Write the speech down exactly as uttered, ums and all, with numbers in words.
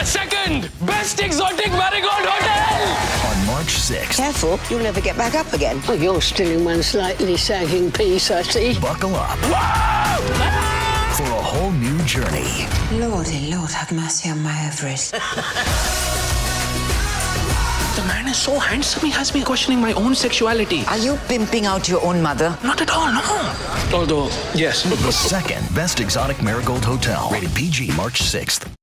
the second best exotic marigold hotel! On March sixth. Careful, you'll never get back up again. Oh, you're still in one slightly sagging piece, I see. Buckle up. Whoa! For a whole new journey. Lordy Lord, have mercy on my ovaries. The man is so handsome, he has me questioning my own sexuality. Are you pimping out your own mother? Not at all, no. Although, yes. The second best exotic marigold hotel. Rated P G, March sixth.